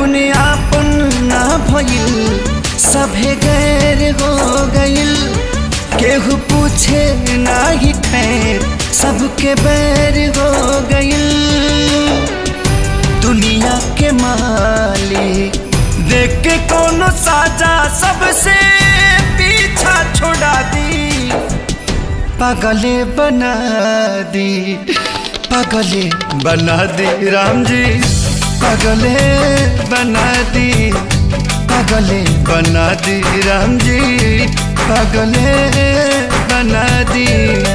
दुनिया अपन ना भइल, सभे गैर हो गइल। केहू पूछे ना ही खैर, सबके बैर हो गइल। दुनिया के मालिक देख के कोनो साजा सबसे पीछा छोड़ा दी। पागले बना दी, पागले बना दी राम जी, पागले बना दी, पागले बना दी राम जी, पागले बना दी।